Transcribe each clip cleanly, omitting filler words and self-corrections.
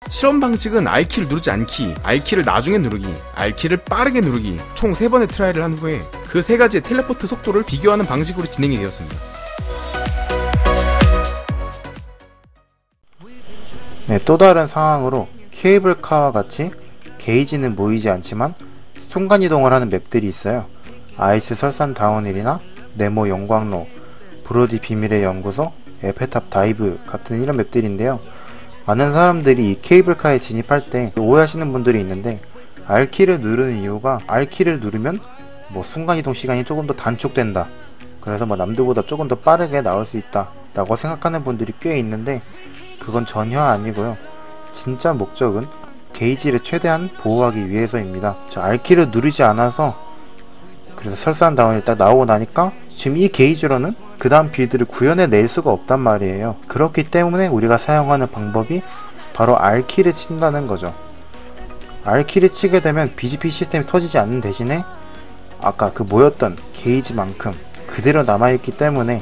실험 방식은 R키를 누르지 않기, R키를 나중에 누르기, R키를 빠르게 누르기 총 3번의 트라이를 한 후에 그 3가지의 텔레포트 속도를 비교하는 방식으로 진행이 되었습니다. 네, 또 다른 상황으로 케이블카와 같이 게이지는 모이지 않지만 순간이동을 하는 맵들이 있어요. 아이스 설산 다운힐이나 네모 영광로, 브로디 비밀의 연구소, 에펠탑 다이브 같은 이런 맵들인데요. 많은 사람들이 이 케이블카에 진입할 때 오해하시는 분들이 있는데, R키를 누르는 이유가 R키를 누르면 순간이동 시간이 조금 더 단축된다, 그래서 남들보다 조금 더 빠르게 나올 수 있다 라고 생각하는 분들이 꽤 있는데, 그건 전혀 아니고요. 진짜 목적은 게이지를 최대한 보호하기 위해서입니다. R키를 누르지 않아서, 그래서 설산 다운이 딱 나오고 나니까 지금 이 게이지로는 그 다음 빌드를 구현해 낼 수가 없단 말이에요. 그렇기 때문에 우리가 사용하는 방법이 바로 R키를 친다는 거죠. R키를 치게 되면 BGP 시스템이 터지지 않는 대신에 아까 그 모였던 게이지만큼 그대로 남아있기 때문에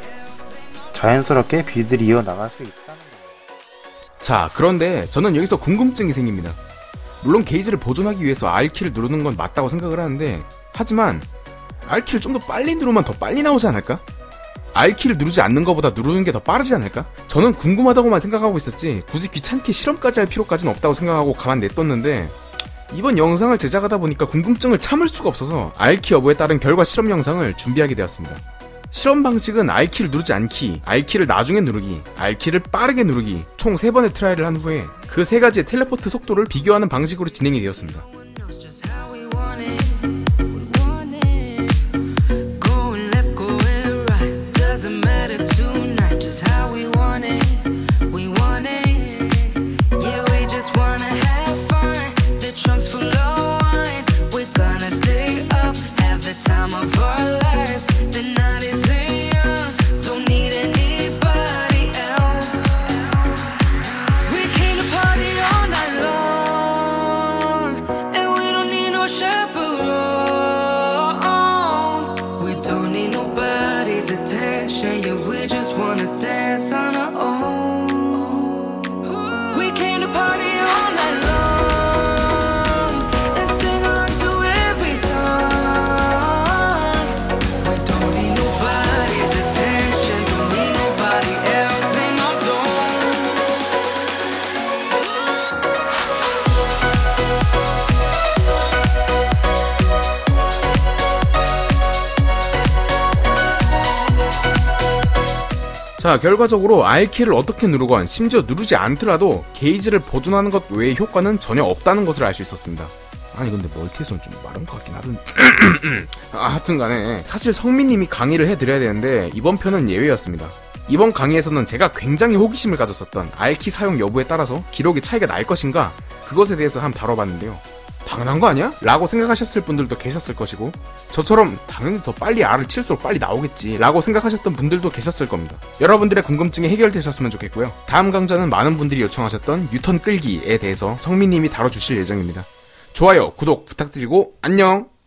자연스럽게 빌드를 이어나갈 수 있다는 거예요. 자, 그런데 저는 여기서 궁금증이 생깁니다. 물론 게이지를 보존하기 위해서 R키를 누르는 건 맞다고 생각을 하는데, 하지만 R키를 좀 더 빨리 누르면 더 빨리 나오지 않을까? R키를 누르지 않는 것보다 누르는 게 더 빠르지 않을까? 저는 궁금하다고만 생각하고 있었지 굳이 귀찮게 실험까지 할 필요까지는 없다고 생각하고 가만 냅뒀는데, 이번 영상을 제작하다 보니까 궁금증을 참을 수가 없어서 R키 여부에 따른 결과 실험 영상을 준비하게 되었습니다. 실험 방식은 R키를 누르지 않기, R키를 나중에 누르기, R키를 빠르게 누르기 총 3번의 트라이를 한 후에 그 3가지의 텔레포트 속도를 비교하는 방식으로 진행이 되었습니다. 자, 결과적으로 R키를 어떻게 누르건 심지어 누르지 않더라도 게이지를 보존하는 것 외의 효과는 전혀 없다는 것을 알 수 있었습니다. 아니 근데 멀티에서는 좀 마른 것 같긴 하던데 하여튼간에 사실 성민님이 강의를 해드려야 되는데 이번 편은 예외였습니다. 이번 강의에서는 제가 굉장히 호기심을 가졌었던 R키 사용 여부에 따라서 기록이 차이가 날 것인가, 그것에 대해서 한번 다뤄봤는데요. 당연한 거 아니야? 라고 생각하셨을 분들도 계셨을 것이고, 저처럼 당연히 더 빨리 R을 칠수록 빨리 나오겠지 라고 생각하셨던 분들도 계셨을 겁니다. 여러분들의 궁금증이 해결되셨으면 좋겠고요. 다음 강좌는 많은 분들이 요청하셨던 유턴 끌기에 대해서 성민님이 다뤄주실 예정입니다. 좋아요, 구독 부탁드리고 안녕!